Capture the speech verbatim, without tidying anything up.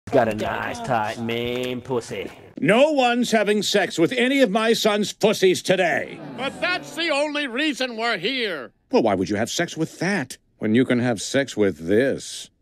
Got a nice tight main pussy. No one's having sex with any of my son's pussies today. But that's the only reason we're here. Well, why would you have sex with that when you can have sex with this?